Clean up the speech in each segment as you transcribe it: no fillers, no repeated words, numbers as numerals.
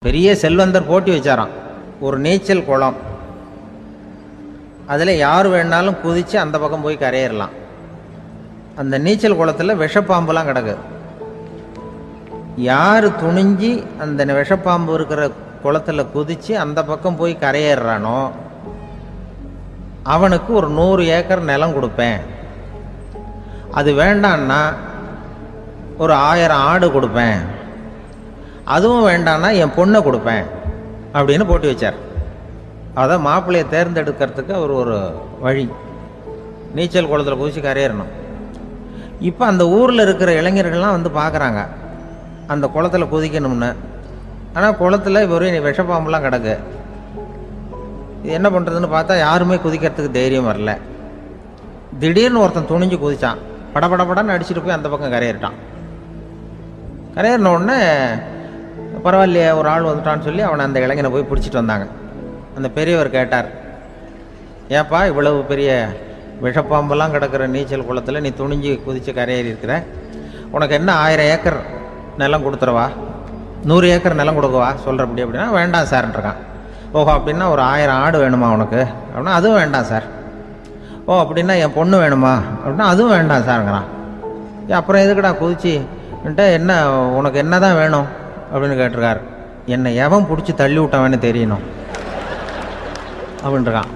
பெரிய செல்வந்தர் போட்டி வச்சாராம், ஒரு நீச்சல் குளம், அதில் யார் வேணாலும் குதித்து அந்த பக்கம் போய் கரையிடலாம். அந்த நீச்சல் குளத்தில் விஷப்பாம்புலாம் கிடக்கு. யார் துணிஞ்சி அந்த விஷப்பாம்பு இருக்கிற குளத்தில் குதித்து அந்த பக்கம் போய் கரையேறானோ அவனுக்கு ஒரு 100 ஏக்கர் நிலம் கொடுப்பேன். அது வேண்டான்னா ஒரு 1000 ஆடு கொடுப்பேன். அதுவும் வேண்டான்னா என் பொண்ணை கொடுப்பேன் அப்படின்னு போட்டி வச்சார். அதான் மாப்பிள்ளையை தேர்ந்தெடுக்கிறதுக்கு அவர் ஒரு வழி, நீச்சல் குளத்தில் குதிச்சு கரையேறணும். இப்போ அந்த ஊரில் இருக்கிற இளைஞர்கள்லாம் வந்து பார்க்குறாங்க அந்த குளத்தில் குதிக்கணும்னு. ஆனால் குளத்தில் ஒரு விஷப்பாம்புலாம் கிடக்கு. இது என்ன பண்ணுறதுன்னு பார்த்தா யாருமே குதிக்கிறதுக்கு தைரியம் வரல. திடீர்னு ஒருத்தன் துணிஞ்சு குதிச்சான், படபடன்னு அடிச்சுட்டு போய் அந்த பக்கம் கரையிட்டான். கரையிறின உடனே பரவாயில்லையே ஒரு ஆள் வந்துட்டான்னு சொல்லி அவனை அந்த இளைஞனை போய் பிடிச்சிட்டு வந்தாங்க. அந்த பெரியவர் கேட்டார், ஏப்பா இவ்வளவு பெரிய விஷப்பாம்பெல்லாம் கிடக்கிற நீச்சல் குளத்தில் நீ துணிஞ்சு குதித்து கரையேறி இருக்கிற, உனக்கு என்ன 1000 ஏக்கர் நிலம் கொடுத்துறவா, 100 ஏக்கர் நிலம் கொடுக்கவா சொல்கிறப்படி அப்படின்னா வேண்டாம் சார்ன்றான். ஓஹோ அப்படின்னா ஒரு 1000 ஆடு வேணுமா உனக்கு அப்படின்னா அதுவும் வேண்டாம் சார். ஓ அப்படின்னா என் பொண்ணு வேணுமா அப்படின்னா அதுவும் வேண்டாம் சாருங்கிறான். அப்புறம் எதுக்குடா குதிச்சுன்ட்டு என்ன உனக்கு என்ன தான் வேணும் அப்படின்னு கேட்டிருக்கார். என்னை எவன் பிடிச்சி தள்ளி விட்டவன்னு தெரியணும் அப்படின்றான்.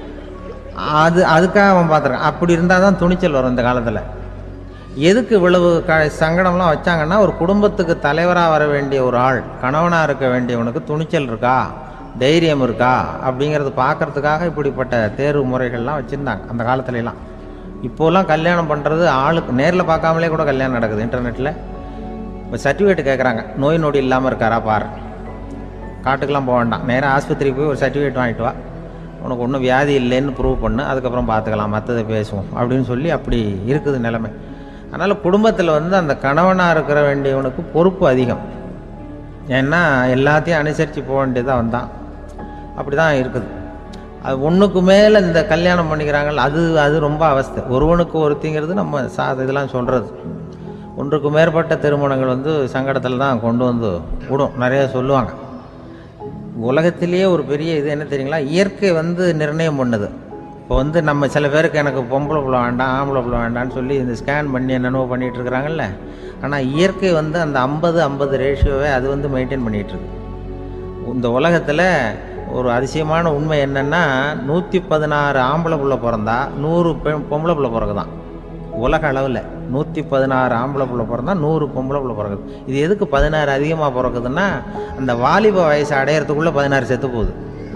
அதுக்காக அவன் பார்த்துருக்கான். அப்படி இருந்தால் தான் துணிச்சல் வரும் இந்த காலத்தில். எதுக்கு இவ்வளவு சங்கடம்லாம் வச்சாங்கன்னா, ஒரு குடும்பத்துக்கு தலைவராக வர வேண்டிய ஒரு ஆள், கணவனாக இருக்க வேண்டியவனுக்கு துணிச்சல் இருக்கா, தைரியம் இருக்கா அப்படிங்கிறது பார்க்கறதுக்காக இப்படிப்பட்ட தேர்வு முறைகள்லாம் வச்சுருந்தாங்க அந்த காலத்துலலாம். இப்போலாம் கல்யாணம் பண்ணுறது ஆளுக்கு நேரில் பார்க்காமலே கூட கல்யாணம் நடக்குது இன்டர்நெட்டில். இப்போ சர்டிஃபிகேட் கேட்குறாங்க, நோய் நொடி இல்லாமல் இருக்காரா பார், காட்டுக்கெலாம் போக வேண்டாம், நேராக ஆஸ்பத்திரிக்கு போய் ஒரு சர்டிஃபிகேட் வாங்கிட்டு வா, உனக்கு ஒன்றும் வியாதி இல்லைன்னு ப்ரூவ் பண்ணு, அதுக்கப்புறம் பார்த்துக்கலாம், மற்றதை பேசுவோம் அப்படின்னு சொல்லி அப்படி இருக்குது நிலைமை. அதனால் குடும்பத்தில் வந்து அந்த கணவனாக இருக்கிற வேண்டியவனுக்கு பொறுப்பு அதிகம். ஏன்னா எல்லாத்தையும் அனுசரித்து போக வேண்டியதாக வந்தான். அப்படி தான் இருக்குது. அது ஒன்றுக்கு மேலே இந்த கல்யாணம் பண்ணிக்கிறாங்கல்ல, அது ரொம்ப அவஸ்தை. ஒருவனுக்கு ஒருத்திங்கிறது நம்ம இதெல்லாம் சொல்கிறது. ஒன்றுக்கு மேற்பட்ட திருமணங்கள் வந்து சங்கடத்தில் தான் கொண்டு வந்து விடும். நிறைய சொல்லுவாங்க. உலகத்திலேயே ஒரு பெரிய இது என்ன தெரியுங்களா, இயற்கை வந்து நிர்ணயம் பண்ணுது. இப்போ வந்து நம்ம சில பேருக்கு எனக்கு பொம்பளை பிள்ளை வேண்டாம் ஆம்பளை பிள்ளை வேண்டான்னு சொல்லி இந்த ஸ்கேன் பண்ணி என்னென்னவோ பண்ணிகிட்டு இருக்கிறாங்கல்ல. ஆனால் இயற்கை வந்து அந்த 50-50 ரேஷியோவை அது வந்து மெயின்டைன் பண்ணிகிட்ருக்கு. இந்த உலகத்தில் ஒரு அதிசயமான உண்மை என்னென்னா, 116 ஆம்பளை பிள்ளை பிறந்தா 100 பொம்பளை பிள்ளை பிறகுதான். உலக அளவில் 116 ஆம்பளை பிள்ளை பிறந்தா 100 பொம்பளை பிள்ளை பிறகுது. இது எதுக்கு 16 அதிகமாக பிறக்குதுன்னா, அந்த வாலிப வயசு அடையிறதுக்குள்ளே 16 செத்து போகுது.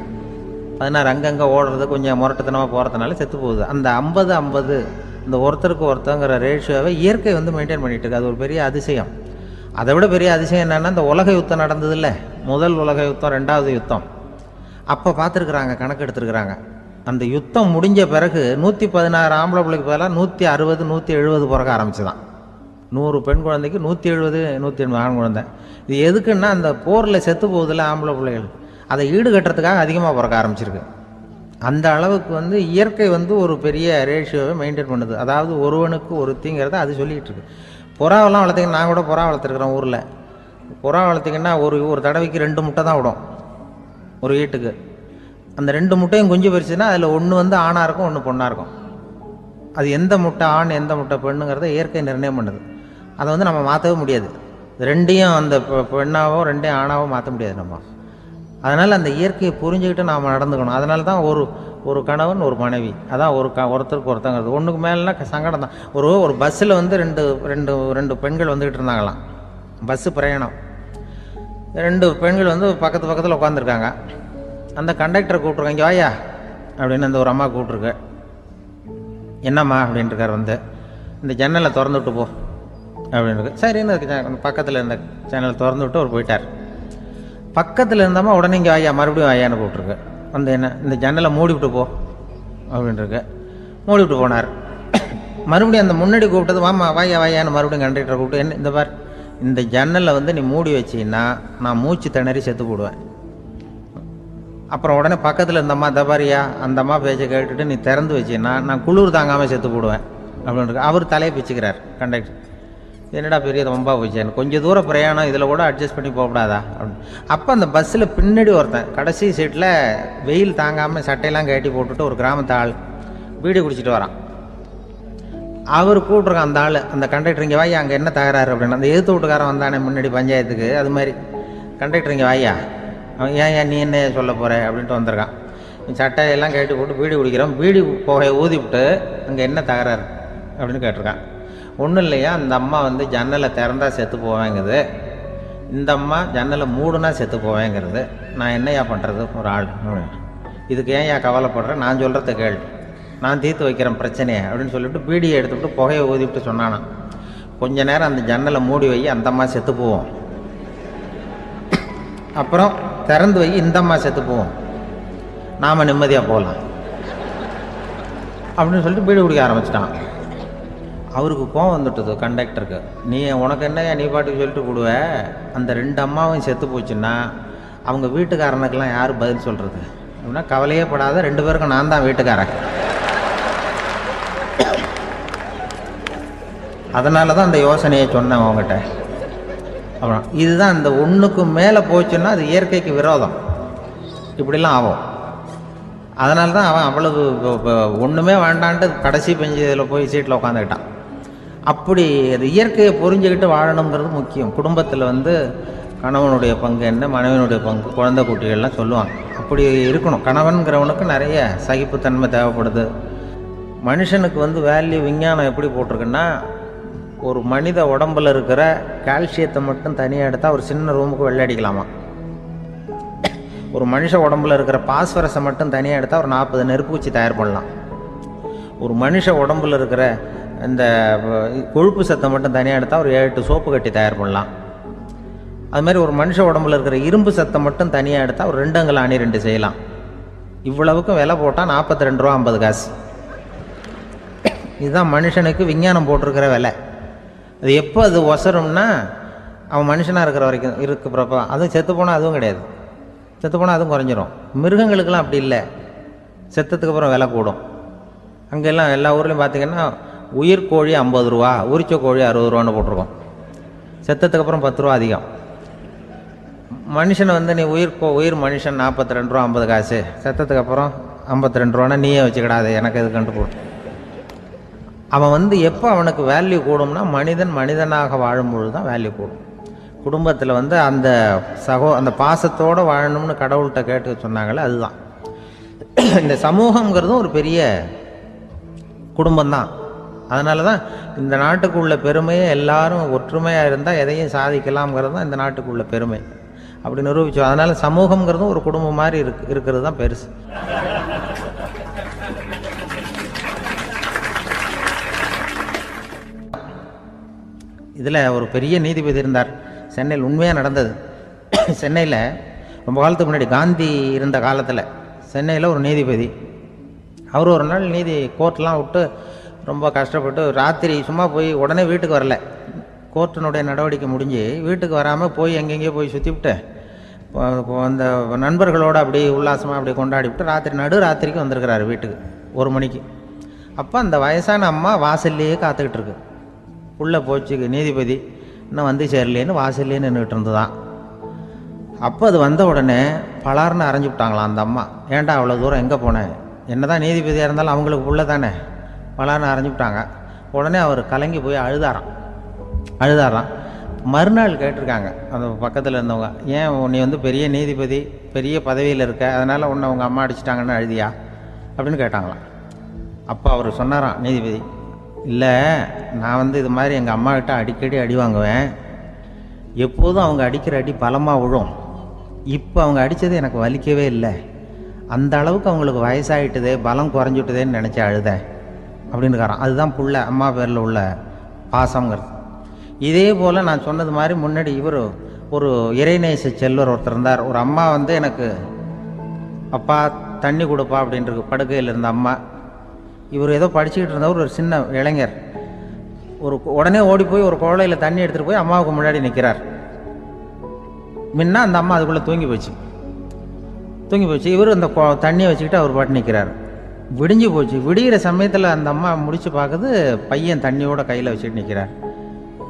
16 அங்கங்கே ஓடுறது கொஞ்சம் முரட்டுத்தனமாக போகிறதுனால செத்து போகுது. அந்த 50-50 இந்த ஒருத்தருக்கு ஒருத்தங்கிற ரேஷியோவை இயற்கை வந்து மெயின்டைன் பண்ணிகிட்டு இருக்கு. அது ஒரு பெரிய அதிசயம். அதை விட பெரிய அதிசயம் என்னென்னா, இந்த உலக யுத்தம் நடந்ததில்ல, முதல் உலக யுத்தம், 2வது யுத்தம், அப்போ பார்த்துருக்குறாங்க, கணக்கு எடுத்துருக்குறாங்க. அந்த யுத்தம் முடிஞ்ச பிறகு 116 ஆம்பளை பிள்ளைக்கு பதிலாக 160 170 பிறக்க ஆரம்பிச்சுதான். 100 பெண் குழந்தைக்கு 170 180 ஆண் குழந்தை. இது எதுக்குன்னா, அந்த போரில் செத்து போகுதில்ல ஆம்பளை பிள்ளைகள், அதை ஈடுகட்டுறதுக்காக அதிகமாக பிறக்க ஆரம்பிச்சிருக்கு. அந்த அளவுக்கு வந்து இயற்கை வந்து ஒரு பெரிய ரேஷியோவை மெயின்டைன் பண்ணுது. அதாவது ஒருவனுக்கு ஒருத்திங்கிறத அது சொல்லிகிட்டு இருக்கு. புறாவெல்லாம் வளர்த்திங்கன்னா, நான் கூட புறா வளர்த்துருக்குறேன் ஊரில். புறா வளர்த்திங்கன்னா ஒரு தடவைக்கு 2 முட்டை தான் விடும் ஒரு வீட்டுக்கு. அந்த 2 முட்டையும் குஞ்சு பறிச்சுன்னா அதில் ஒன்று வந்து ஆணாக இருக்கும், ஒன்று பொண்ணாக இருக்கும். அது எந்த முட்டை ஆண் எந்த முட்டை பெண்ணுங்கிறத இயற்கை நிர்ணயம் பண்ணுது. அதை வந்து நம்ம மாற்றவே முடியாது. 2ஐயும் அந்த பெண்ணாவோ 2ஐயும் ஆணாவோ மாற்ற முடியாது நம்ம. அதனால் அந்த இயற்கையை புரிஞ்சுக்கிட்டு நாம் நடந்துக்கணும். அதனால தான் ஒரு கணவன் ஒரு மனைவி, அதான் ஒருத்தருக்கு ஒருத்தங்கிறது. ஒன்றுக்கு மேலேனா சங்கடம் தான். ஒரு பஸ்ஸில் வந்து ரெண்டு பெண்கள் வந்துக்கிட்டு இருந்தாங்களாம். பஸ்ஸு பிரயாணம். 2 பெண்கள் வந்து பக்கத்தில் உட்காந்துருக்காங்க. அந்த கண்டக்டரை கூப்பிட்ருக்காங்க, இங்கே வாயா அப்படின்னு அந்த ஒரு அம்மா கூப்பிட்ருக்கு. என்னம்மா அப்படின்ட்டுருக்கார். வந்து இந்த ஜன்னலை திறந்து விட்டு போ அப்படின்னு. சரின்னு பக்கத்தில் இருந்த ஜன்னலை திறந்து விட்டு அவர் போயிட்டார். பக்கத்தில் இருந்தாமா உடனே இங்கே வாயா மறுபடியும் வாயான்னு கூப்பிட்ருக்கு. வந்து என்ன இந்த ஜன்னலை மூடி விட்டு போ அப்படின்ட்டுருக்கு. மூடி விட்டு போனார். மறுபடியும் அந்த முன்னாடி கூப்பிட்டது வாமா வாயான்னு மறுபடியும் கண்டக்டரை கூப்பிட்டு, என்ன இந்த பார், இந்த ஜன்னலை வந்து நீ மூடி வச்சின்னா நான் மூச்சு திணறி செத்து போடுவேன். அப்புறம் உடனே பக்கத்தில் இருந்தம்மா தபாரியா அந்த அம்மா பேச்சை கேட்டுட்டு நீ திறந்து வச்சின்னா நான் குளிர் தாங்காமல் செத்து போடுவேன் அப்படின்ட்டு அவர் தலையை பிச்சுக்கிறார் கண்டக்டர். என்னடா பெரிய ரொம்ப போச்சேன்னு, கொஞ்சம் தூரம் பிரயாணம் இதில் கூட அட்ஜஸ்ட் பண்ணி போகக்கூடாதா அப்படின்னு. அப்போ அந்த பஸ்ஸில் பின்னாடி ஒருத்தன் கடைசி சீட்டில் வெயில் தாங்காமல் சட்டையெல்லாம் கட்டி போட்டுட்டு ஒரு கிராமத்து ஆள் பீடி குடிச்சிட்டு வரான். அவர் கூப்பிட்ருக்கான் அந்த ஆள், அந்த கண்டக்டர் இங்கே வாயா, அங்கே என்ன தகராறு அப்படின்னு. அந்த எதிர்த்து வீட்டுக்காரன் வந்தானே முன்னாடி பஞ்சாயத்துக்கு, அது மாதிரி கண்டக்டர் இங்கே வாயா, அவன் ஏன் நீ என்ன சொல்ல போகிற அப்படின்ட்டு வந்திருக்கான். சட்டையெல்லாம் கட்டி போட்டு பீடி குடிக்கிறோம், பீடி புகையை ஊதிவிட்டு அங்கே என்ன தகராறு அப்படின்னு கேட்டிருக்கான். ஒன்றும் இல்லையா, அந்த அம்மா வந்து ஜன்னலை திறந்தா செத்து போவேங்கிறது, இந்த அம்மா ஜன்னலை மூடுனா செத்து போவேங்கிறது, நான் என்னையா பண்ணுறது ஒரு ஆள், இதுக்கு ஏன் கவலைப்படுறேன், நான் சொல்கிறத கேள், நான் தீர்த்து வைக்கிறேன் பிரச்சனையை அப்படின்னு சொல்லிவிட்டு பீடியை எடுத்துவிட்டு புகையை ஊதிவிட்டு சொன்னானா, கொஞ்ச நேரம் அந்த ஜன்னலை மூடி வை, அந்த அம்மா செத்து போவோம், அப்புறம் திறந்து வை, இந்த அம்மா செத்து போவோம், நாம் நிம்மதியாக போகலாம் அப்படின்னு சொல்லிட்டு பீடி குடிக்க ஆரம்பிச்சிட்டான். அவருக்கு கோவம் வந்துட்டுது கண்டக்டருக்கு, நீ உனக்கு என்னையா நீ பாட்டுக்கு சொல்லிட்டு கொடுவ, அந்த 2 அம்மாவும் செத்து போச்சுன்னா அவங்க வீட்டுக்காரனுக்கெல்லாம் யார் பதில் சொல்கிறது அப்படின்னா, கவலையே படாத, 2 பேருக்கும் நான் தான் வீட்டுக்காரன், அதனால தான் அந்த யோசனையை சொன்னேன் அவங்ககிட்ட. அப்புறம் இதுதான் அந்த ஒன்றுக்கு மேலே போச்சுன்னா அது இயற்கைக்கு விரோதம், இப்படிலாம் ஆகும். அதனால தான் அவன் அவ்வளவு ஒன்றுமே வேண்டான்ட்டு கடைசி பெஞ்சு இதில் போய் சீட்டில் உட்காந்துக்கிட்டான். அப்படி அது இயற்கையை புரிஞ்சுக்கிட்டு வாழணுங்கிறது முக்கியம். குடும்பத்தில் வந்து கணவனுடைய பங்கு என்ன, மனைவியினுடைய பங்கு, குழந்தை குட்டிகள்லாம் சொல்லுவாங்க, அப்படி இருக்கணும். கணவன்கிறவனுக்கு நிறைய சகிப்புத்தன்மை தேவைப்படுது. மனுஷனுக்கு வந்து வேல்யூ விஞ்ஞானம் எப்படி போட்டிருக்குன்னா, ஒரு மனித உடம்பில் இருக்கிற கால்சியத்தை மட்டும் தனியாக எடுத்தால் ஒரு சின்ன ரூமுக்கு வெள்ளை அடிக்கலாமா, ஒரு மனுஷ உடம்புல இருக்கிற பாஸ்பரஸை மட்டும் தனியாக எடுத்தால் ஒரு 40 நெருப்பூச்சி தயார் பண்ணலாம், ஒரு மனுஷ உடம்புல இருக்கிற இந்த கொழுப்பு சத்தை மட்டும் தனியாக எடுத்தால் ஒரு 7-8 சோப்பு கட்டி தயார் பண்ணலாம். அதுமாதிரி ஒரு மனுஷ உடம்புல இருக்கிற இரும்பு சத்தை மட்டும் தனியாக எடுத்தால் ஒரு 2 அங்குல அணி 2 செய்யலாம். இவ்வளவுக்கும் விலை போட்டால் 42 ரூபா 50 காசு. இதுதான் மனுஷனுக்கு விஞ்ஞானம் போட்டிருக்கிற விலை. அது எப்போ அது ஒசரும்னா, அவன் மனுஷனாக இருக்கிற வரைக்கும் இருக்கிறப்ப. அதுவும் செத்து போனால் அதுவும் கிடையாது, செத்து போனால் அதுவும் குறைஞ்சிரும். மிருகங்களுக்கெல்லாம் அப்படி இல்லை, செத்ததுக்கு அப்புறம் விலை கூடும். அங்கெல்லாம் எல்லா ஊர்லேயும் பார்த்திங்கன்னா உயிர் கோழி 50 ரூபா, உரிச்ச கோழி 60 ரூபான்னு போட்டிருக்கோம். செத்ததுக்கு அப்புறம் 10 ரூபா அதிகம். மனுஷனை வந்து நீ உயிர் மனுஷன் 42 ரூபா 50 காசு, செத்ததுக்கு அப்புறம் 52 ரூபான்னா நீயே வச்சுக்கிடாது, எனக்கு இது கண்டு போட்டு. அவன் வந்து எப்போ அவனுக்கு வேல்யூ கூடும்னா, மனிதனாக வாழும்பொழுது தான் வேல்யூ கூடும். குடும்பத்தில் வந்து அந்த அந்த பாசத்தோடு வாழணும்னு கடவுள்கிட்ட கேட்டு சொன்னாங்களே, அதுதான். இந்த சமூகங்கிறதும் ஒரு பெரிய குடும்பம்தான். அதனால தான் இந்த நாட்டுக்குள்ள பெருமையே எல்லாரும் ஒற்றுமையாக இருந்தால் எதையும் சாதிக்கலாம்ங்கிறது தான் இந்த நாட்டுக்குள்ள பெருமை. அப்படி நிரூபித்தோம். அதனால் சமூகங்கிறதும் ஒரு குடும்பம் மாதிரி இருக்கிறது தான் பெருசு. இதில் ஒரு பெரிய நீதிபதி இருந்தார் சென்னையில், உண்மையாக நடந்தது. சென்னையில் ரொம்ப காலத்துக்கு முன்னாடி காந்தி இருந்த காலத்தில் சென்னையில் ஒரு நீதிபதி, அவர் ஒரு நாள் கோர்ட்லாம் விட்டு ரொம்ப கஷ்டப்பட்டு ராத்திரி சும்மா போய் உடனே வீட்டுக்கு வரல. கோர்ட்டினுடைய நடவடிக்கை முடிஞ்சு வீட்டுக்கு வராமல் போய் எங்கெங்கேயோ போய் சுற்றிவிட்டு அந்த நண்பர்களோடு அப்படி உல்லாசமாக அப்படி கொண்டாடி விட்டு நடுராத்திரிக்கு வந்திருக்கிறாரு வீட்டுக்கு 1 மணிக்கு. அப்போ அந்த வயசான அம்மா வாசல்லையே காத்துக்கிட்டு இருக்கு. உள்ளே போச்சு நீதிபதி, இன்னும் வந்து சேரலேன்னு வாசல்லையே நின்றுக்கிட்டு இருந்துதான். அப்போ அது வந்த உடனே பலார்னு அரைஞ்சி விட்டாங்களாம் அந்த அம்மா. ஏன்டா அவ்வளோ தூரம் எங்கே போனேன், என்ன தான் நீதிபதியாக இருந்தாலும் அவங்களுக்கு உள்ள தானே, பலார்னு அரைஞ்சி விட்டாங்க. உடனே அவர் கலங்கி போய் அழுதாராம். மறுநாள் கேட்டிருக்காங்க அந்த பக்கத்தில் இருந்தவங்க, ஏன் நீ வந்து பெரிய நீதிபதி, பெரிய பதவியில் இருக்க, அதனால் உன்னை உங்கள் அம்மா அடிச்சிட்டாங்கன்னு அழுதியா அப்படின்னு கேட்டாங்களாம். அப்போ அவர் சொன்னாராம் நீதிபதி, இல்லை நான் வந்து இது மாதிரி எங்கள் அம்மாக்கிட்ட அடிக்கடி அடி வாங்குவேன், எப்போதும் அவங்க அடிக்கிற அடி பலமாக விழும், இப்போ அவங்க அடித்தது எனக்கு வலிக்கவே இல்லை, அந்த அளவுக்கு அவங்களுக்கு வயசாகிட்டுதே, பலம் குறைஞ்சிட்டுதேன்னு நினச்சி அழுதேன் அப்படின்னுக்காரான். அதுதான் புள்ள அம்மா பேரில் உள்ள பாசங்கிறது. இதே போல் நான் சொன்னது மாதிரி முன்னாடி இவர் ஒரு இறைநேச செல்வர் ஒருத்தர் இருந்தார். ஒரு அம்மா வந்து எனக்கு அப்பா தண்ணி கொடுப்பா அப்படின்ட்டு படுக்கையில் இருந்த அம்மா. இவர் ஏதோ படிச்சுக்கிட்டு இருந்தவர், ஒரு சின்ன இளைஞர், உடனே ஓடி போய் ஒரு குவளையில் தண்ணி எடுத்துகிட்டு போய் அம்மாவுக்கு முன்னாடி நிற்கிறார். முன்ன அந்த அம்மா அதுக்குள்ளே தூங்கி போச்சு. இவர் அந்த தண்ணியை வச்சுக்கிட்டு அவர் பாட்டு நிற்கிறார். விடிஞ்சு போச்சு. விடிகிற சமயத்தில் அந்த அம்மா முடிச்சு பார்க்குது, பையன் தண்ணியோட கையில் வச்சுட்டு நிற்கிறார்.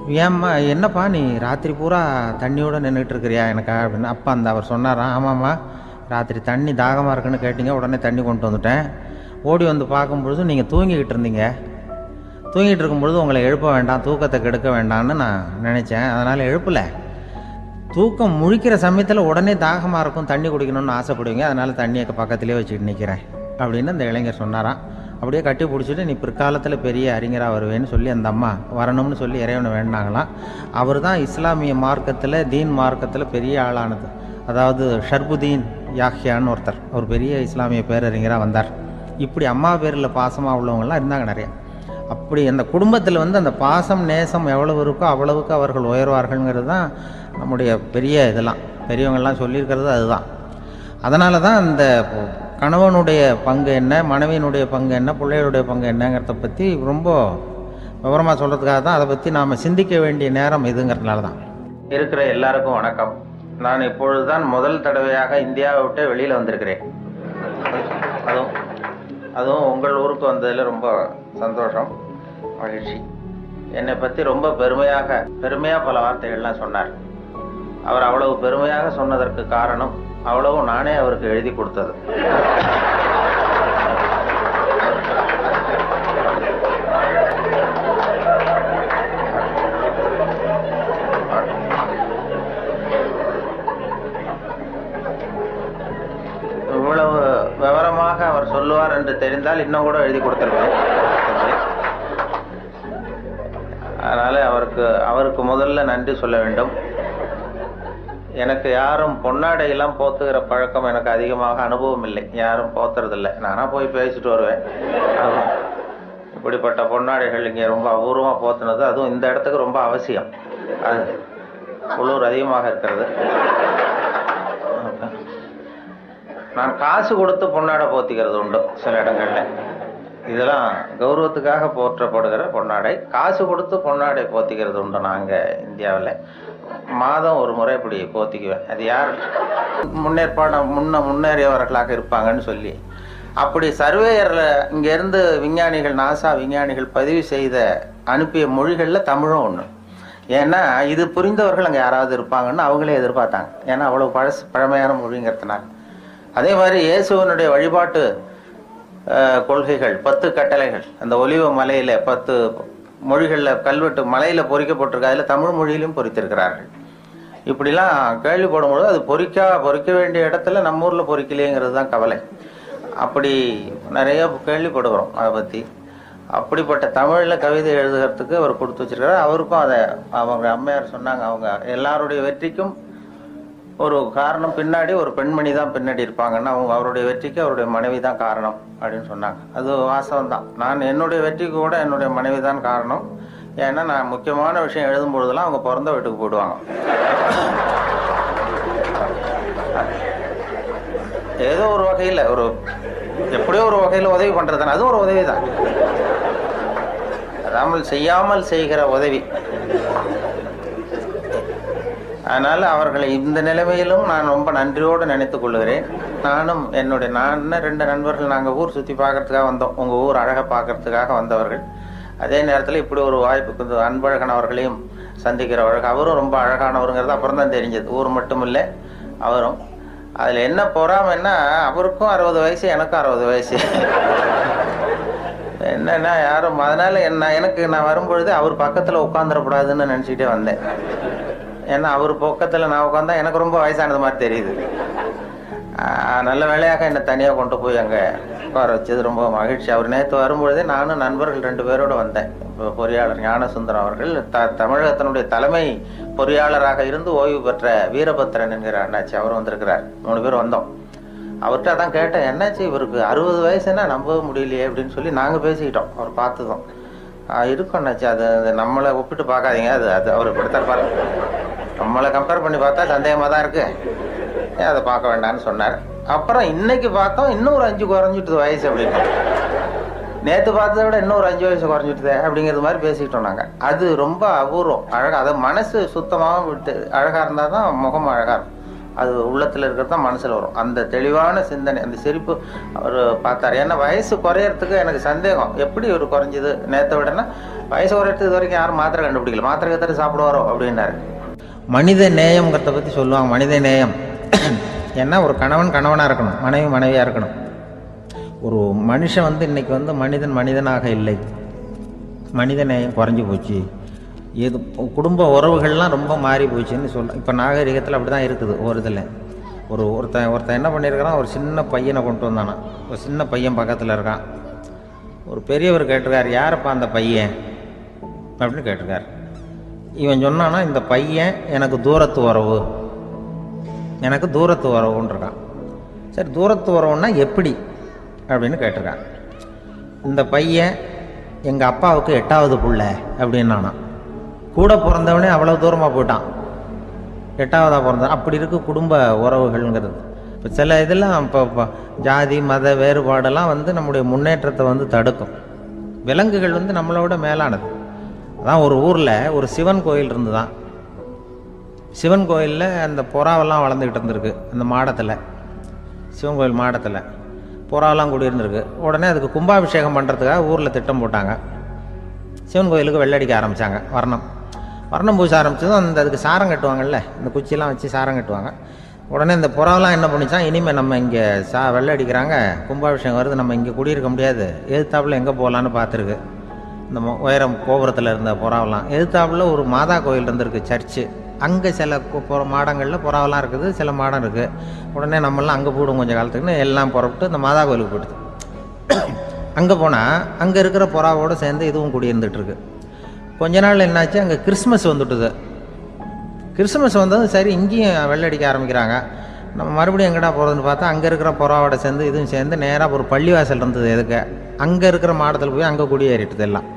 ஏம்மா என்னப்பா நீ ராத்திரி பூரா தண்ணியோடு நின்றுட்டு இருக்கிறியா எனக்கா அப்படின்னு. அப்பா அந்த அவர் சொன்னாராம், ஆமாம்மா ராத்திரி தண்ணி தாகமாக இருக்குன்னு கேட்டிங்க, உடனே தண்ணி கொண்டு வந்துட்டேன். ஓடி வந்து பார்க்கும்பொழுது நீங்கள் தூங்கிக்கிட்டு இருந்தீங்க. தூங்கிட்டு இருக்கும்பொழுது உங்களை எழுப்ப வேண்டாம், தூக்கத்தை கெடுக்க வேண்டாம்னு நான் நினச்சேன், அதனால் எழுப்பலை. தூக்கம் முழிக்கிற சமயத்தில் உடனே தாகமாக இருக்கும், தண்ணி குடிக்கணும்னு ஆசைப்படுவீங்க, அதனால் தண்ணியை பக்கத்துலேயே வச்சுக்கிட்டு நிற்கிறேன் அப்படின்னு அந்த இளைஞர் சொன்னாராம். அப்படியே கட்டி பிடிச்சிட்டு நீ பிற்காலத்தில் பெரிய அறிஞராக வருவேன்னு சொல்லி அந்த அம்மா வரணும்னு சொல்லி இறைவனை வேண்டாங்களாம். அவர் தான் இஸ்லாமிய மார்க்கத்தில், தீன் மார்க்கத்தில் பெரிய ஆளானது. அதாவது ஷர்புதீன் யாஹ்யான்னு ஒருத்தர், ஒரு பெரிய இஸ்லாமிய பேரறிஞராக வந்தார். இப்படி அம்மா பேரில் பாசமாக உள்ளவங்களாம் இருந்தாங்க நிறைய. அப்படி அந்த குடும்பத்தில் அந்த பாசம் நேசம் எவ்வளவு இருக்கோ அவ்வளவுக்கு அவர்கள் உயர்வார்கள்ங்கிறது தான் நம்முடைய பெரிய இதெல்லாம் பெரியவங்கள்லாம் சொல்லியிருக்கிறது அதுதான். அதனால தான் அந்த கணவனுடைய பங்கு என்ன, மனைவியினுடைய பங்கு என்ன, பிள்ளைகளுடைய பங்கு என்னங்கிறத பற்றி ரொம்ப விவரமாக சொல்கிறதுக்காக தான் அதை பற்றி நாம் சிந்திக்க வேண்டிய நேரம் இதுங்கிறதுனால தான். இருக்கிற எல்லாருக்கும் வணக்கம். நான் இப்பொழுது தான் முதல் தடவையாக இந்தியாவை விட்டு வெளியில் வந்திருக்கிறேன். அதுவும் உங்கள் ஊருக்கு வந்ததில் ரொம்ப சந்தோஷம், மகிழ்ச்சி. என்னை பற்றி ரொம்ப பெருமையாக பல வார்த்தைகள்லாம் சொன்னார். அவர் அவ்வளவு பெருமையாக சொன்னதற்கு காரணம் அவ்வளவும் நானே அவருக்கு எழுதி கொடுத்தது. இவ்வளவு விவரமாக அவர் சொல்லுவார் என்று தெரிந்தால் இன்னும் கூட எழுதி கொடுத்திருப்பேன். அதனால அவருக்கு முதல்ல நன்றி சொல்ல வேண்டும். எனக்கு யாரும் பொன்னாடையெல்லாம் போத்துகிற பழக்கம் எனக்கு அதிகமாக அனுபவம் இல்லை, யாரும் போத்துறதில்லை. நானாக போய் பேசிட்டு வருவேன். இப்படிப்பட்ட பொன்னாடைகள் இங்கே ரொம்ப அபூர்வமாக போத்துனது, அதுவும் இந்த இடத்துக்கு ரொம்ப அவசியம். அது குளிர் அதிகமாக இருக்கிறது. நான் காசு கொடுத்து பொன்னாடை போத்திக்கிறது உண்டு சில இடங்களில். இதெல்லாம் கௌரவத்துக்காக போற்றப்படுகிற பொன்னாடை. காசு கொடுத்து பொன்னாடை போத்திக்கிறது உண்டு நாங்கள் இந்தியாவில். மாதம் ஒரு முறை இப்படி போத்திக்குவேன். அது யார் முன்னேறியவர்களாக இருப்பாங்கன்னு சொல்லி அப்படி சர்வேயரில் இங்கேருந்து விஞ்ஞானிகள், நாசா விஞ்ஞானிகள் பதிவு செய்த அனுப்பிய மொழிகளில் தமிழும் ஒன்று. ஏன்னா இது புரிந்தவர்கள் அங்கே யாராவது இருப்பாங்கன்னு அவங்களே எதிர்பார்த்தாங்க. ஏன்னா அவ்வளோ பழமையான மொழிங்கிறதுனால. அதே மாதிரி இயேசுவனுடைய வழிபாட்டு கொள்கைகள் 10 கட்டளைகள் அந்த ஒலிவ மலையில் 10 மொழிகளில் கல்வெட்டு மலையில் பொறிக்கப்பட்டிருக்கு. அதில் தமிழ் மொழியிலும் பொறித்திருக்கிறார்கள். இப்படிலாம் கேள்விப்படும்பொழுது அது பொறிக்க வேண்டிய இடத்துல நம்ம ஊரில் பொறிக்கலையேங்கிறது தான் கவலை. அப்படி நிறைய கேள்விப்படுகிறோம் அதை பற்றி. அப்படிப்பட்ட தமிழில் கவிதை எழுதுகிறதுக்கு அவர் கொடுத்து வச்சிருக்கிறார். அவருக்கும் அதை அவங்க அம்மையார் சொன்னாங்க, அவங்க எல்லாருடைய வெற்றிக்கும் ஒரு காரணம் பின்னாடி ஒரு பெண்மணி தான் பின்னாடி இருப்பாங்கன்னா அவருடைய வெற்றிக்கு அவருடைய மனைவி தான் காரணம் அப்படின்னு சொன்னாங்க. அது வாசகம் தான். நான் என்னுடைய வெற்றிக்கு கூட என்னுடைய மனைவி தான் காரணம். ஏன்னா நான் முக்கியமான விஷயம் எழுதும் பொழுதெல்லாம் அவங்க பிறந்த வீட்டுக்கு போயிடுவாங்க. ஏதோ ஒரு வகையில் எப்படியோ ஒரு வகையில் உதவி பண்ணுறது அது ஒரு உதவி தான். அதாமல் செய்யாமல் செய்கிற உதவி. அதனால் அவர்களை இந்த நிலைமையிலும் நான் ரொம்ப நன்றியோடு நினைத்து கொள்ளுகிறேன். நான் 2 நண்பர்கள் நாங்கள் ஊர் சுற்றி பார்க்கறதுக்காக வந்தோம். உங்கள் ஊர் அழகை பார்க்கறதுக்காக வந்தவர்கள். அதே நேரத்தில் இப்படி ஒரு வாய்ப்புக்கு அன்பழகன் அவர்களையும் சந்திக்கிறவர்கள். அவரும் ரொம்ப அழகானவருங்கிறது அப்புறம் தான் தெரிஞ்சது. ஊர் மட்டும் இல்லை, அவரும். அதில் என்ன பொறாமைன்னா அவருக்கும் 60 வயசு, எனக்கும் 60 வயசு. என்னன்னா யாரும் அதனால் நான் வரும்பொழுது அவர் பக்கத்தில் உட்காந்துடக்கூடாதுன்னு நினச்சிக்கிட்டே வந்தேன். ஏன்னா அவர் பக்கத்தில் நான் உட்காந்தா எனக்கு ரொம்ப வயசானது மாதிரி தெரியுது. நல்ல வேலையாக என்னை தனியாக கொண்டு போய் அங்கே உட்கார வச்சது ரொம்ப மகிழ்ச்சி. அவர் நேற்று வரும்பொழுதே நானும் நண்பர்கள் 2 பேரோடு வந்தேன். இப்போ பொறியாளர் ஞானசுந்தரம் அவர்கள், தமிழகத்தினுடைய தலைமை பொறியாளராக இருந்து ஓய்வு பெற்ற வீரபத்திரன் என்கிற அண்ணாச்சி, அவர் வந்திருக்கிறார். 3 பேர் வந்தோம். அவர்கிட்ட அதான் கேட்டேன், என்னாச்சு இவருக்கு 60 வயசுன்னா நம்ப முடியலையே அப்படின்னு சொல்லி நாங்கள் பேசிக்கிட்டோம். அவர் பார்த்ததும் இருக்கும் அண்ணாச்சி, அது நம்மளை ஒப்பிட்டு பார்க்காதீங்க, அது அவர் இப்படித்தான் பாருங்க, நம்மளை கம்பேர் பண்ணி பார்த்தா சந்தேகமாக தான் இருக்கு, அதை பார்க்க வேண்டாம்னு சொன்னார். அப்புறம் இன்னைக்கு பார்த்தோம் இன்னும் ஒரு 5 குறைஞ்சிட்டுது வயசு அப்படின்னு. நேற்று பார்த்ததை விட இன்னும் ஒரு 5 வயசு குறைஞ்சிட்டுது அப்படிங்கிறது மாதிரி பேசிக்கிட்டோம் நாங்கள். அது ரொம்ப அபூர்வம், அழகாக. அதை மனசு சுத்தமாக விட்டு அழகாக இருந்தால் தான் முகம் அழகாக இருக்கும். அது உள்ளத்தில் இருக்கிறது தான் மனசில் வரும். அந்த தெளிவான சிந்தனை, அந்த சிரிப்பு அவர் பார்த்தார். ஏன்னா வயசு குறையறதுக்கு எனக்கு சந்தேகம், எப்படி ஒரு குறைஞ்சிது நேற்றை விடனா வயசு ஒரு இடத்துக்கு இது வரைக்கும் யாரும் மாத்திரை கண்டுபிடிக்கல, மாத்திரை கத்திர சாப்பிடுவாரோ அப்படின்னாரு. மனித நேயம்ங்கிறத பற்றி சொல்லுவாங்க. மனித நேயம் ஏன்னா ஒரு கணவன் கணவனாக இருக்கணும், மனைவி மனைவியாக இருக்கணும். ஒரு மனுஷன் வந்து இன்றைக்கி வந்து மனிதன் மனிதனாக இல்லை, மனித நேயம் குறைஞ்சி போச்சு, எது குடும்ப உறவுகள்லாம் ரொம்ப மாறி போச்சுன்னு சொல்ல. இப்போ நாகரிகத்தில் அப்படி தான் இருக்குது. ஒரு இதில் ஒருத்தன் என்ன பண்ணியிருக்கிறான், ஒரு சின்ன பையனை கொண்டு வந்தானா. ஒரு சின்ன பையன் பக்கத்தில் இருக்கான். ஒரு பெரியவர் கேட்டிருக்கார், யாரப்பா அந்த பையன் அப்படின்னு கேட்டிருக்கார். இவன் சொன்னான்னா, இந்த பையன் எனக்கு தூரத்து உறவு, எனக்கு தூரத்து உறவுன்னு இருக்கான். சரி, தூரத்து உறவுன்னா எப்படி அப்படின்னு கேட்டிருக்கான். இந்த பையன் எங்கள் அப்பாவுக்கு 8வது பிள்ளை அப்படின்னானா. கூட பிறந்தவனே அவ்வளோ தூரமாக போயிட்டான், 8வதாக பிறந்தான். அப்படி இருக்கு குடும்ப உறவுகள்ங்கிறது. இப்போ சில இதெல்லாம் இப்போ ஜாதி மத வேறுபாடெல்லாம் வந்து நம்முடைய முன்னேற்றத்தை வந்து தடுக்கும். விலங்குகள் வந்து நம்மளோட மேலானது. அதான் ஒரு ஊரில் ஒரு சிவன் கோயில் இருந்து தான். சிவன் கோயிலில் அந்த புறாவெல்லாம் வளர்ந்துக்கிட்டு இருந்திருக்கு. அந்த மாடத்தில், சிவன் கோயில் மாடத்தில் புறாவெல்லாம் குடியிருந்திருக்கு. உடனே அதுக்கு கும்பாபிஷேகம் பண்ணுறதுக்காக ஊரில் திட்டம் போட்டாங்க. சிவன் கோயிலுக்கு வெள்ளடிக்க ஆரம்பித்தாங்க. வர்ணம் பூச ஆரம்பித்ததும் அதுக்கு சாரம் கட்டுவாங்கல்ல, இந்த குச்சியெல்லாம் வச்சு சாரம் கட்டுவாங்க. உடனே இந்த புறாவெல்லாம் என்ன பண்ணிச்சான், இனிமேல் நம்ம இங்கே வெள்ளை அடிக்கிறாங்க, கும்பாபிஷேகம் வருது, நம்ம இங்கே குடியிருக்க முடியாது, எதிர்த்தாப்புல எங்கே போகலான்னு பார்த்துருக்கு. இந்த உயரம் கோபுரத்தில் இருந்த புறாவெல்லாம் எதிர்த்தாப்புல ஒரு மாதா கோயில் இருந்திருக்கு, சர்ச்சு. அங்கே சில மாடங்களில் புறாவெல்லாம் இருக்குது, சில மாடம் இருக்குது. உடனே நம்மளாம் அங்கே போடுவோம் கொஞ்சம் காலத்துக்குன்னு எல்லாம் புறப்பட்டு இந்த மாதா கோயிலுக்கு போயிடுது. அங்கே போனால் அங்கே இருக்கிற புறாவோடு சேர்ந்து இதுவும் குடியிருந்துகிட்ருக்கு. கொஞ்ச நாள் என்னாச்சு, அங்கே கிறிஸ்மஸ் வந்துட்டுது. கிறிஸ்மஸ் வந்ததும் சரி இங்கேயும் வெள்ளடிக்க ஆரம்பிக்கிறாங்க. நம்ம மறுபடியும் எங்கடா போகிறதுன்னு பார்த்தா அங்கே இருக்கிற புறாவோட சேர்ந்து இதுவும் சேர்ந்து நேராக ஒரு பள்ளிவாசல் இருந்தது. எதுக்கு அங்கே இருக்கிற மாடத்தில் போய் அங்கே குடியேறிட்டுது எல்லாம்.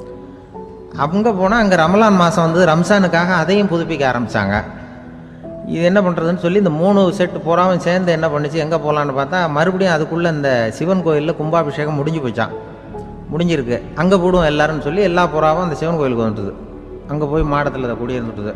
அங்கே போனால் அங்கே ரமலான் மாதம் வந்து ரம்ஜானுக்காக அதையும் புதுப்பிக்க ஆரம்பித்தாங்க. இது என்ன பண்ணுறதுன்னு சொல்லி இந்த 3 செட்டு புறாவும் சேர்ந்து என்ன பண்ணிச்சு, எங்கே போகலான்னு பார்த்தா மறுபடியும் அதுக்குள்ளே இந்த சிவன் கோயிலில் கும்பாபிஷேகம் முடிஞ்சு போச்சான், முடிஞ்சிருக்கு. அங்கே போடுவோம் எல்லாருன்னு சொல்லி எல்லா புறாவும் அந்த சிவன் கோயிலுக்கு வந்துட்டுது. அங்கே போய் மாடத்தில் அதை குடியிருந்துட்டுது.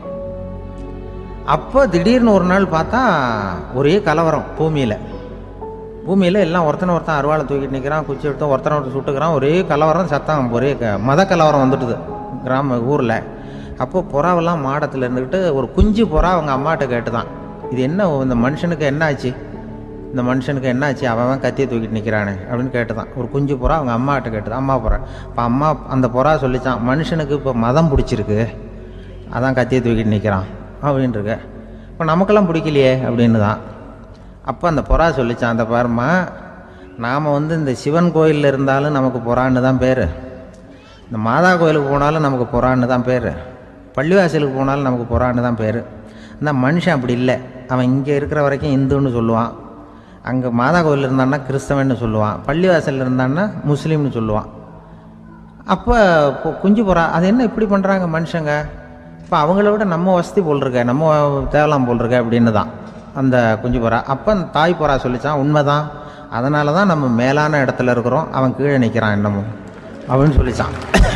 அப்போ திடீர்னு ஒரு நாள் பார்த்தா ஒரே கலவரம் பூமியில் எல்லாம் ஒருத்தன் அருவாளை தூக்கிட்டு நிற்கிறான், குச்சி எடுத்து ஒருத்தனை சுட்டுக்கிறான். ஒரே கலவரம், சத்தம், ஒரே மத கலவரம் வந்துட்டுது ஊரில். அப்போ புறாவெல்லாம் மாடத்தில் இருந்துக்கிட்டு ஒரு குஞ்சு புறா அவங்க அம்மாட்ட கேட்டுதான், இது என்ன, இந்த மனுஷனுக்கு என்ன ஆச்சு, இந்த மனுஷனுக்கு என்ன ஆச்சு, அவன் கத்தியை தூக்கிட்டு நிற்கிறானே அப்படின்னு கேட்டுதான். ஒரு குஞ்சு புறா அவங்க அம்மாட்ட கேட்டுதான், அம்மா புறா. இப்போ அம்மா அந்த புறா சொல்லிச்சான், மனுஷனுக்கு இப்போ மதம் பிடிச்சிருக்கு, அதான் கத்தியை தூக்கிட்டு நிற்கிறான் அப்படின்ட்டுருக்கு. இப்போ நமக்கெல்லாம் பிடிக்கலையே அப்படின்னு தான். அப்போ அந்த புறா சொல்லிச்சான், அந்த பாருமா, நாம் வந்து இந்த சிவன் கோயிலில் இருந்தாலும் நமக்கு புறான்னு தான் பேர், இந்த மாதா கோயிலுக்கு போனாலும் நமக்கு புறான்னு தான் பேர், பள்ளிவாசலுக்கு போனாலும் நமக்கு புறான்னு தான் பேர். அந்த மனுஷன் அப்படி இல்லை. அவன் இங்கே இருக்கிற வரைக்கும் இந்துன்னு சொல்லுவான், அங்கே மாதா கோயிலில் இருந்தான்னா கிறிஸ்தவன்னு சொல்லுவான், பள்ளிவாசலில் இருந்தான்னா முஸ்லீம்னு சொல்லுவான். அப்போ குஞ்சு புறா அது என்ன இப்படி பண்ணுறாங்க மனுஷங்க, இப்போ அவங்கள விட நம்ம வசதி போல் இருக்க, நம்ம தேவலாம் போல் இருக்க அப்படின்னு தான் அந்த குஞ்சு புறா. அப்போ அந்த தாய் புறா சொல்லிச்சான், உண்மைதான், அதனால தான் நம்ம மேலான இடத்துல இருக்கிறோம், அவன் கீழே நிற்கிறான் என்னமோ அப்படின்னு சொல்லிச்சான்.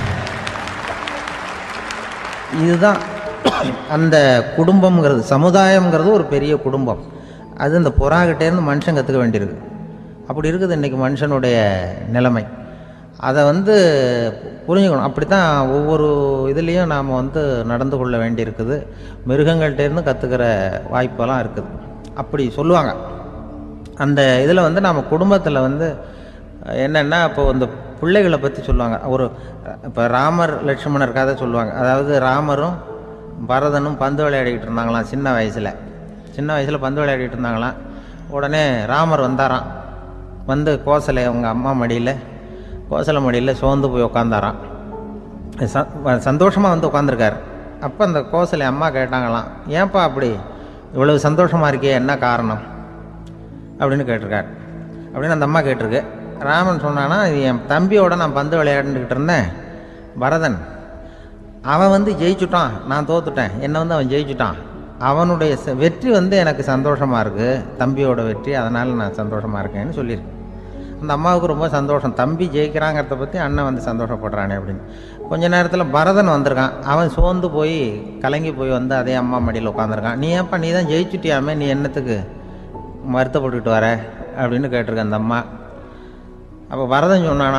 இதுதான் அந்த குடும்பம்ங்கிறது, சமுதாயம்ங்கிறது ஒரு பெரிய குடும்பம். அது இந்த புறாகிட்டேருந்து மனுஷன் கற்றுக்க வேண்டியிருக்கு. அப்படி இருக்குது இன்றைக்கி மனுஷனுடைய நிலைமை. அதை வந்து புரிஞ்சுக்கணும். அப்படி தான் ஒவ்வொரு இதுலேயும் நாம் வந்து நடந்து கொள்ள வேண்டியிருக்குது. மிருகங்கள்டேருந்து கற்றுக்கிற வாய்ப்பெல்லாம் இருக்குது. அப்படி சொல்லுவாங்க. அந்த இதில் வந்து நம்ம குடும்பத்தில் வந்து என்னென்னா, இப்போ இந்த பிள்ளைகளை பற்றி சொல்லுவாங்க. இப்போ ராமர் லட்சுமணர் கதை சொல்லுவாங்க. அதாவது ராமரும் பரதனும் பந்து விளையாடிக்கிட்டு இருந்தாங்களாம் சின்ன வயசில் பந்து விளையாடிக்கிட்டு இருந்தாங்களாம். உடனே ராமர் வந்தாராம், வந்து கோசலை அவங்க அம்மா கோசலை மடியில் சோர்ந்து போய் உட்காந்தாராம். சந்தோஷமாக வந்து உட்காந்துருக்கார். அப்போ அந்த கோசலை அம்மா கேட்டாங்களாம், ஏன்ப்பா அப்படி இவ்வளவு சந்தோஷமாக இருக்கே, என்ன காரணம் அப்படின்னு கேட்டிருக்கார். அப்படின்னு அந்த அம்மா கேட்டிருக்கு. ராமன் சொன்னான்னா, இது என் தம்பியோட நான் பந்து விளையாண்டுக்கிட்டு இருந்தேன், பரதன், அவன் வந்து ஜெயிச்சுட்டான், நான் தோத்துட்டேன், என்னை வந்து அவன் ஜெயிச்சுட்டான், அவனுடைய வெற்றி வந்து எனக்கு சந்தோஷமாக இருக்குது, தம்பியோட வெற்றி, அதனால் நான் சந்தோஷமாக இருக்கேன்னு சொல்லியிருக்கு. அந்த அம்மாவுக்கு ரொம்ப சந்தோஷம், தம்பி ஜெயிக்கிறாங்கிறத பற்றி அண்ணன் வந்து சந்தோஷப்படுறானே அப்படின்னு. கொஞ்ச நேரத்தில் பரதன் வந்திருக்கான். அவன் சோர்ந்து போய் கலங்கி போய் வந்து அதே அம்மா மடியில் உட்காந்துருக்கான். நீ ஏன்ப்பா, நீ தான் ஜெயிச்சுட்டியாமே, நீ என்னத்துக்கு வருத்தப்பட்டுக்கிட்டு வர அப்படின்னு கேட்டிருக்க அந்த அம்மா. அப்போ பரதன் சொன்னானா,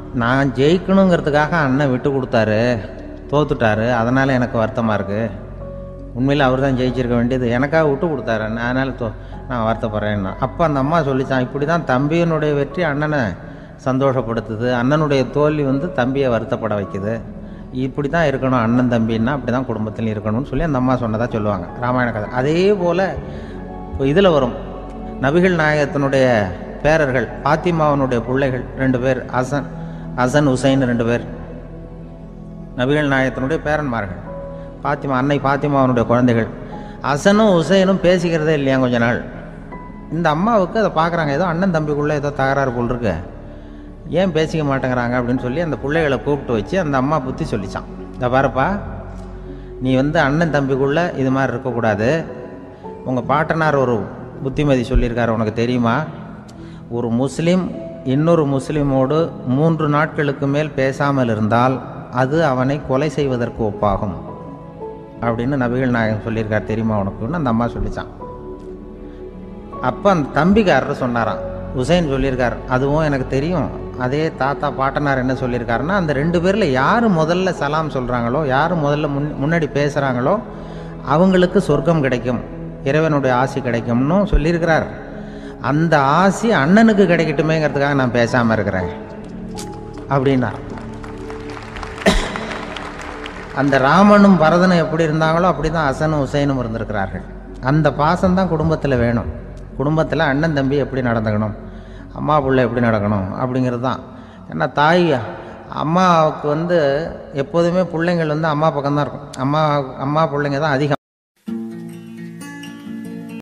நான் ஜெயிக்கணுங்கிறதுக்காக அண்ணன் விட்டு கொடுத்தாரு, தோத்துட்டாரு, அதனால் எனக்கு வருத்தமாக இருக்குது. உண்மையில் அவர் தான் ஜெயிச்சிருக்க வேண்டியது, எனக்காக விட்டு கொடுத்தாரு அண்ணன், அதனால் நான் வருத்தப்படுறேன்னா. அப்போ அந்த அம்மா சொல்லித்தான், இப்படி தான் தம்பியினுடைய வெற்றி அண்ணனை சந்தோஷப்படுத்துது, அண்ணனுடைய தோல்வி தம்பியை வருத்தப்பட வைக்குது, இப்படி தான் இருக்கணும் அண்ணன் தம்பின்னா, அப்படி தான் குடும்பத்தில் இருக்கணும்னு சொல்லி அந்த அம்மா சொன்னதாக சொல்லுவாங்க ராமாயண கதை. அதே போல் இப்போ இதில் வரும், நபிகள் நாயகத்தினுடைய பேரர்கள் பாத்திமாவனுடைய பிள்ளைகள் 2 பேர், ஹசன் ஹுசைன் 2 பேர் நபிகள் நாயகத்தினுடைய பேரன்மார்கள். அன்னை பாத்திமாவனுடைய குழந்தைகள். ஹசனும் ஹுசைனும் பேசிக்கிறதே இல்லையா கொஞ்ச நாள். இந்த அம்மாவுக்கு அதை பார்க்குறாங்க, ஏதோ அண்ணன் தம்பிக்குள்ளே ஏதோ தகராறு போல் இருக்கு, ஏன் பேசிக்க மாட்டேங்கிறாங்க அப்படின்னு சொல்லி அந்த பிள்ளைகளை கூப்பிட்டு வச்சு அந்த அம்மா புத்தி சொல்லிச்சான். இந்த பாருப்பா, நீ அண்ணன் தம்பிக்குள்ளே இது மாதிரி இருக்கக்கூடாது. உங்கள் பாட்டனார் ஒரு புத்திமதி சொல்லியிருக்காரு, உனக்கு தெரியுமா? ஒரு முஸ்லீம் இன்னொரு முஸ்லீமோடு 3 நாட்களுக்கு மேல் பேசாமல் இருந்தால் அது அவனை கொலை செய்வதற்கு ஒப்பாகும் அப்படின்னு நபிகள் நாயகம் சொல்லியிருக்கார், தெரியுமா உனக்குன்னு அந்த அம்மா சொல்லிச்சான். அப்போ அந்த தம்பிக்காரர் சொன்னாராம், ஹுசைன் சொல்லியிருக்கார், அதுவும் எனக்கு தெரியும். அதே தாத்தா பாட்டனார் என்ன சொல்லியிருக்காருன்னா, அந்த 2 பேரில் யார் முதல்ல சலாம் சொல்கிறாங்களோ, யார் முதல்ல முன்னாடி பேசுகிறாங்களோ அவங்களுக்கு சொர்க்கம் கிடைக்கும், இறைவனுடைய ஆசி கிடைக்கும்னு சொல்லியிருக்கிறார். அந்த ஆசி அண்ணனுக்கு கிடைக்கட்டுமேங்கிறதுக்காக நான் பேசாமல் இருக்கிறேன் அப்படின்னார். அந்த ராமனும் பரதனும் எப்படி இருந்தாங்களோ அப்படி தான் ஹசனும் ஹுசைனும் இருந்திருக்கிறார்கள். அந்த பாசம்தான் குடும்பத்தில் வேணும். குடும்பத்தில் அண்ணன் தம்பி எப்படி நடந்துக்கணும், அம்மா பிள்ளை எப்படி நடக்கணும் அப்படிங்கிறது தான். ஏன்னா அம்மாவுக்கு எப்போதுமே பிள்ளைங்கள் அம்மா பக்கம்தான் இருக்கும். அம்மா பிள்ளைங்க தான் அதிகம்.